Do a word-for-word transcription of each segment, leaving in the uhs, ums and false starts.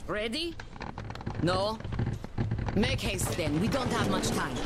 Ready? No? Make haste then, we don't have much time.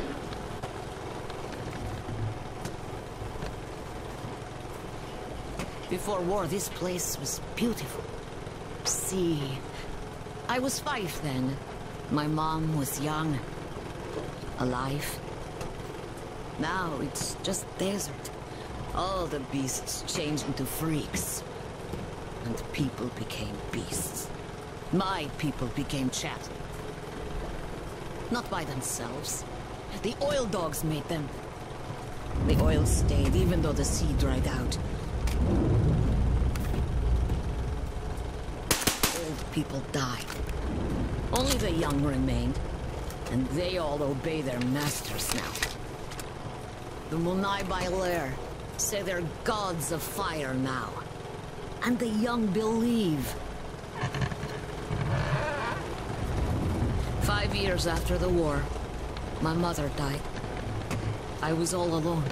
Before war, this place was beautiful. See, I was five then. My mom was young. Alive. Now it's just desert. All the beasts changed into freaks. And people became beasts. My people became chattel. Not by themselves. The oil dogs made them. The oil stayed even though the sea dried out. Old people died. Only the young remained. And they all obey their masters now. The Munai Bailer say they're gods of fire now. And the young believe. Five years after the war, my mother died. I was all alone.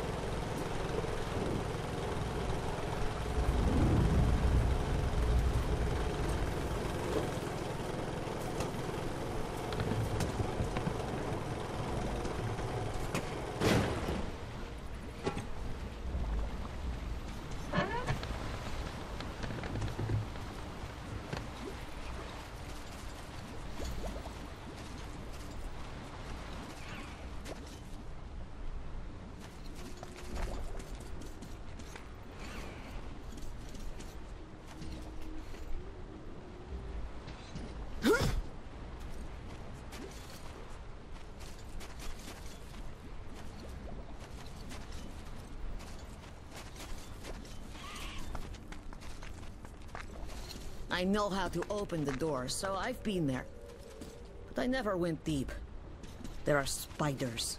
I know how to open the door, so I've been there. But I never went deep. There are spiders.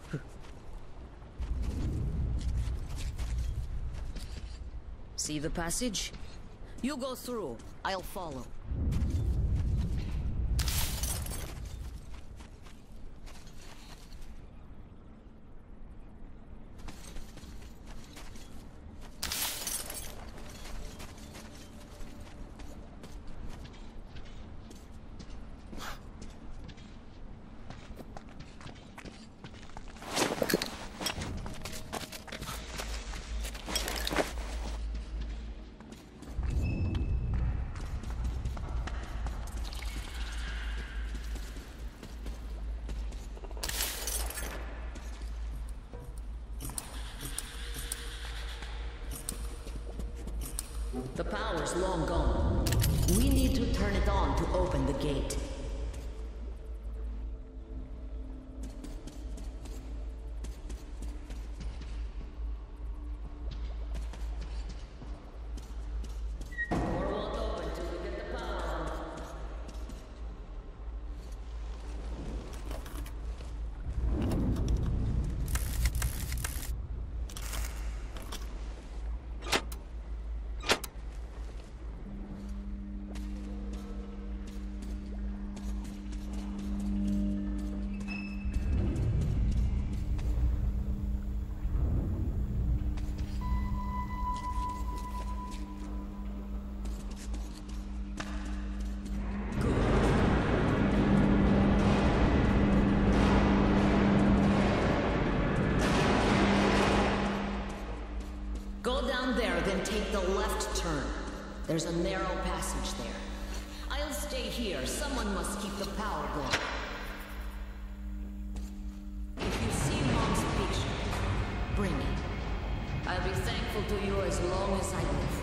See the passage? You go through. I'll follow. The power's long gone. We need to turn it on to open the gate. Go down there, then take the left turn. There's a narrow passage there. I'll stay here. Someone must keep the power going. If you see Mom's picture, bring it. I'll be thankful to you as long as I live.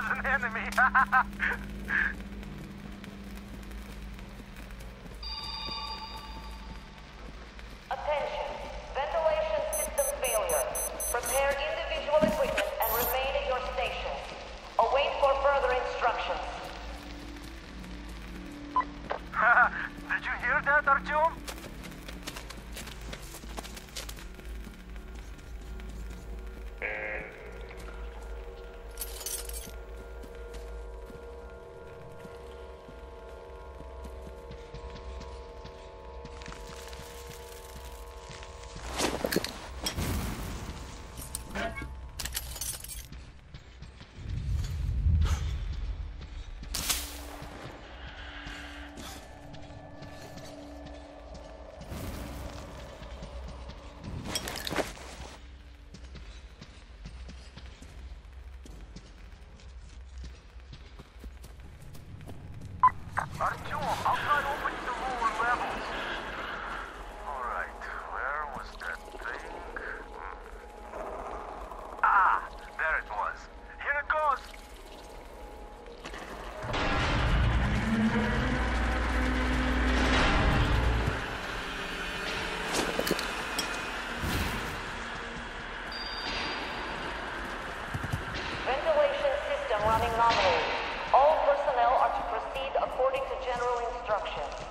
was an enemy. Attention. Ventilation system failure. Prepare individual equipment and remain at your stations. Await for further instructions. Did you hear that, Artyom? Artyom, I'll try opening the lower levels. Alright, where was that thing? Hmm. Ah, there it was. Here it goes. Ventilation system running nominally. All personnel are to proceed according to general instructions.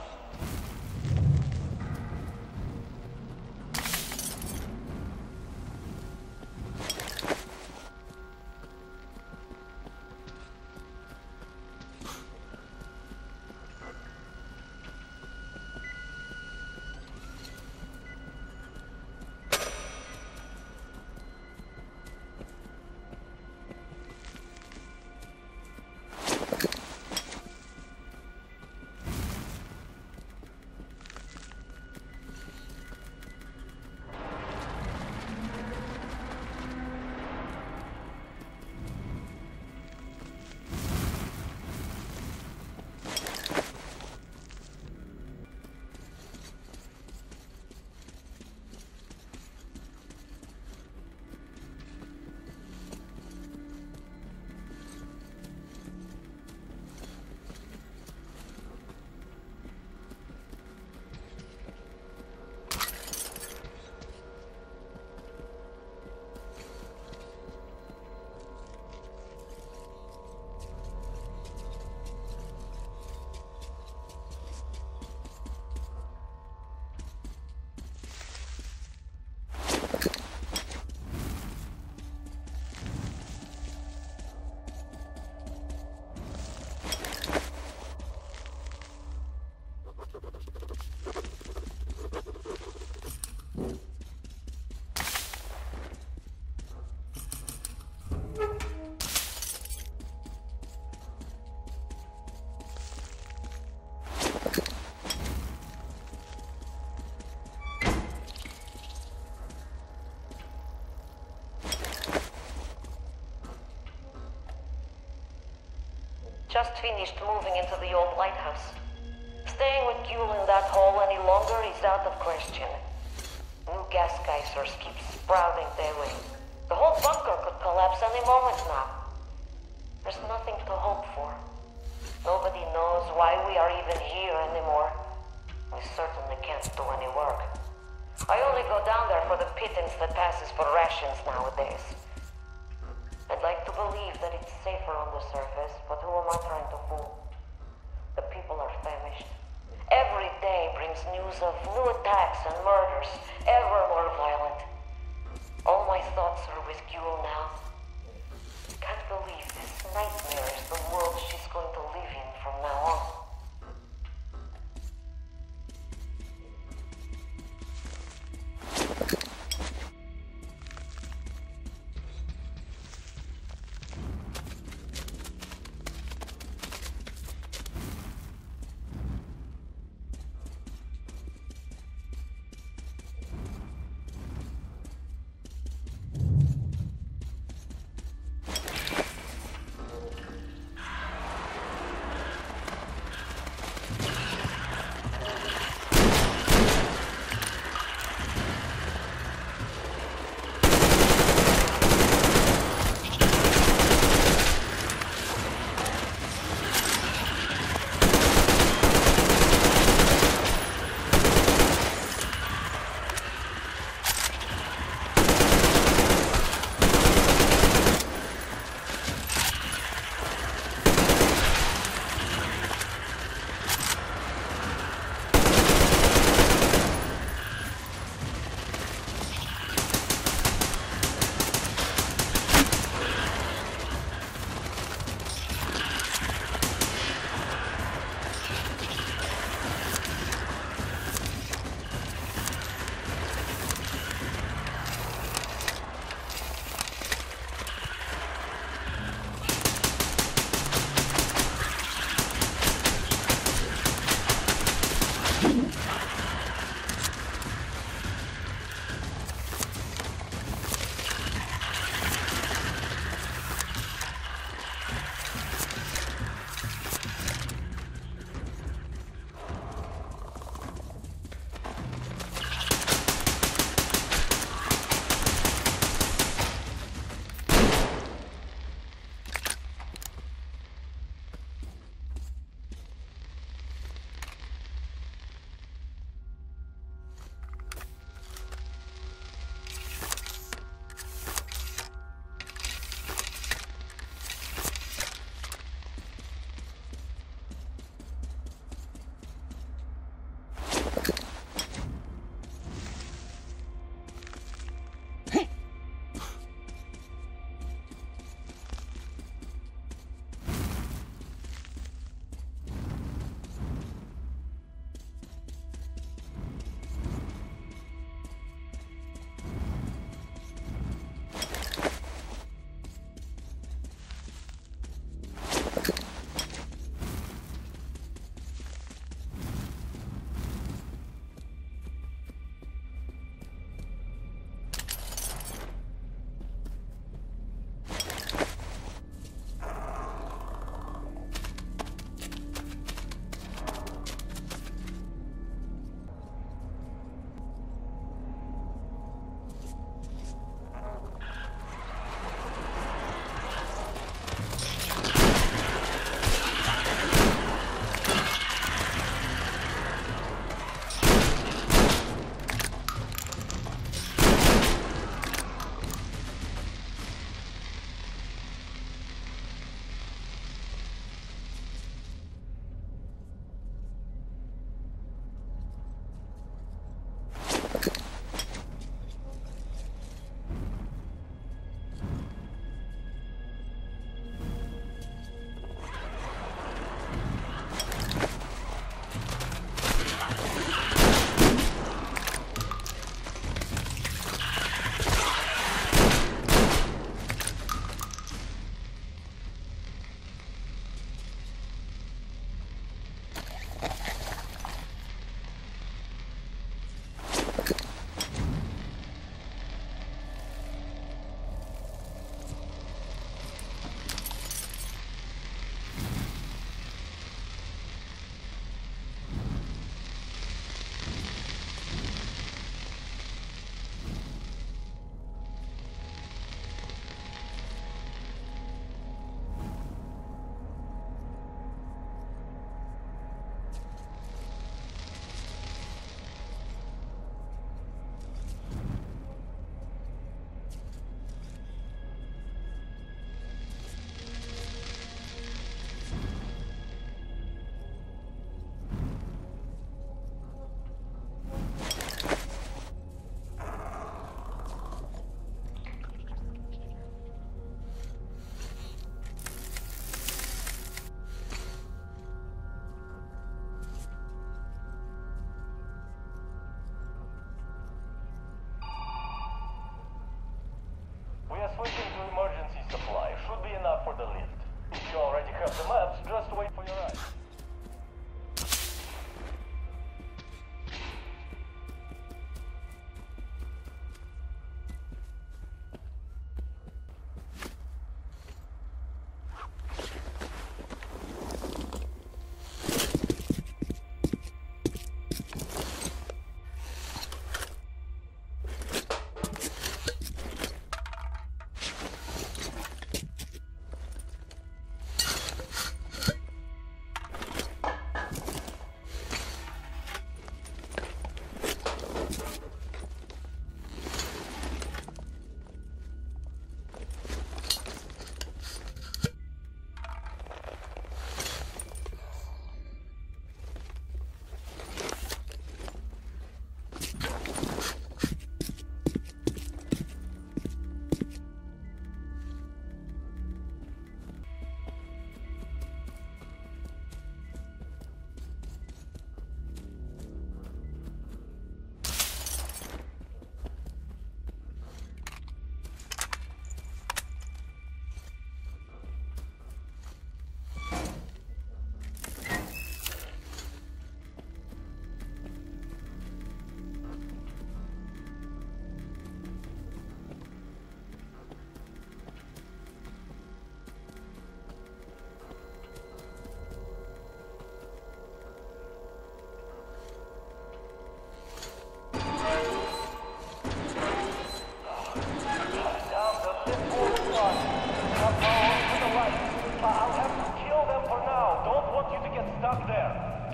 Just finished moving into the old lighthouse. Staying with Gule in that hole any longer is out of question. New gas geysers keep sprouting daily. The whole bunker could collapse any moment now. There's nothing to hope for. Nobody knows why we are even here anymore. We certainly can't do any work. I only go down there for the pittance that passes for rations nowadays. I'd like to believe that it's safer on the surface, but who am I trying to fool? The people are famished. Every day brings news of new attacks and murders, ever more violent. All my thoughts are with Gule now. Can't believe this nightmare is the world she's going to live in from now on.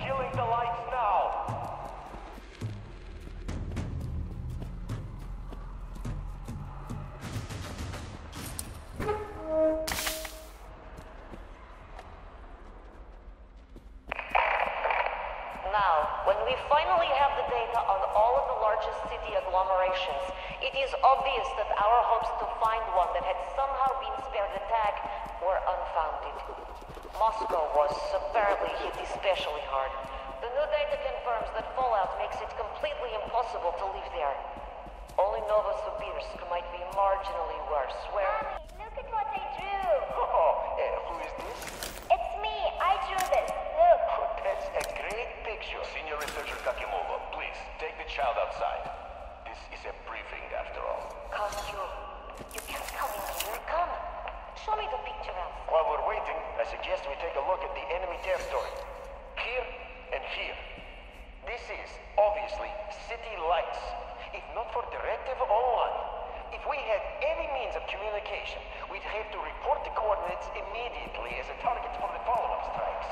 killing the lights now. Now, when we finally have the data on all of the largest city agglomerations, it is obvious that our hopes to find one that had somehow been spared attack were unfounded. Moscow was apparently hit especially hard. The new data confirms that fallout makes it completely impossible to live there. Only Novosibirsk might be marginally worse, where... Mommy, look at what I drew. Oh, uh, who is this? It's me. I drew this. Look. That's a great picture. Senior researcher Kakimova, please, take the child outside. This is a briefing after all. Can't you... You can't come in here. Come. Show me the picture else. While we're waiting, I suggest we take a look at the enemy territory. Here and here. This is, obviously, city lights. If not for Directive oh one, if we had any means of communication, we'd have to report the coordinates immediately as a target for the follow-up strikes.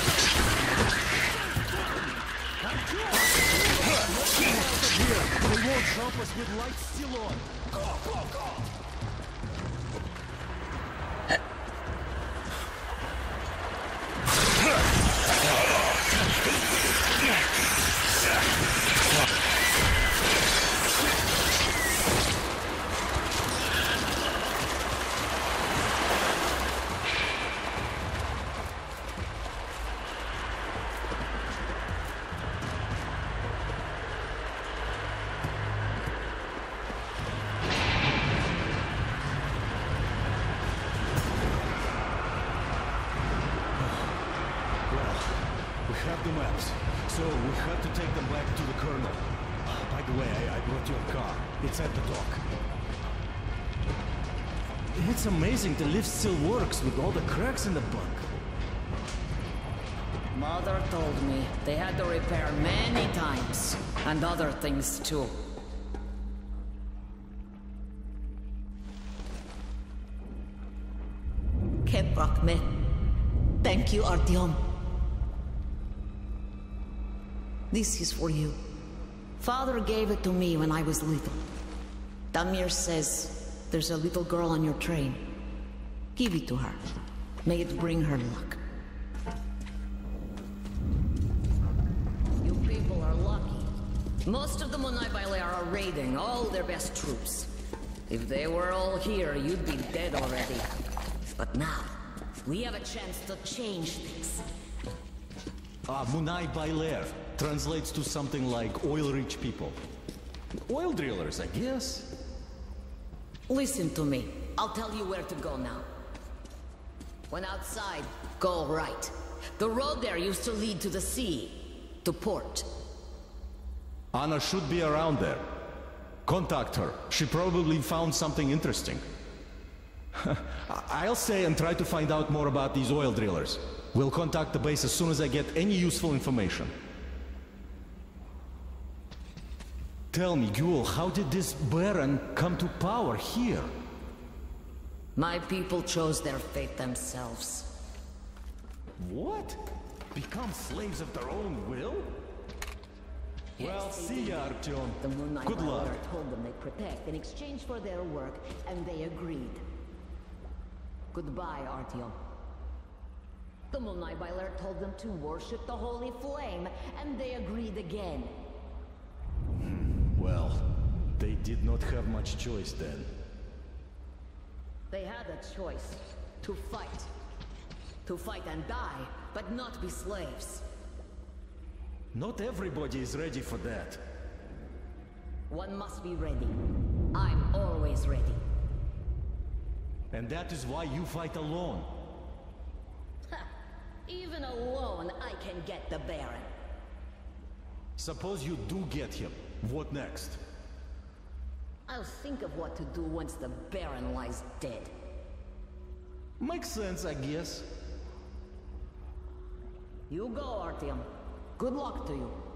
They won't Don't jump us with lights still on! Go, go, go! Have the maps, so we have to take them back to the Colonel. By the way, I, I brought your car. It's at the dock. It's amazing the lift still works with all the cracks in the bunk. Mother told me they had to repair many times, and other things too. Keprakme. Thank you, Artyom. This is for you. Father gave it to me when I was little. Damir says there's a little girl on your train. Give it to her. May it bring her luck. You people are lucky. Most of the Monai Baile are raiding all their best troops. If they were all here, you'd be dead already. But now, we have a chance to change things. Ah, Monai Baile translates to something like oil-rich people. Oil drillers, I guess? Listen to me. I'll tell you where to go now. When outside, go right. The road there used to lead to the sea, to port. Anna should be around there. Contact her. She probably found something interesting. I'll stay and try to find out more about these oil drillers. We'll contact the base as soon as I get any useful information. Tell me, Gül, how did this Baron come to power here? My people chose their fate themselves. What? Become slaves of their own will? Well, Yes, they see did. ya, Artyom. The Moonlight Good luck. Rider told them they'd protect in exchange for their work, and they agreed. Goodbye, Artyom. The Moonlight Rider told them to worship the Holy Flame, and they agreed again. Well, they did not have much choice then. They had a choice. To fight. To fight and die, but not be slaves. Not everybody is ready for that. One must be ready. I'm always ready. And that is why you fight alone. Ha! Even alone, I can get the Baron. Suppose you do get him. What next? I'll think of what to do once the Baron lies dead. Makes sense, I guess. You go, Artyom. Good luck to you.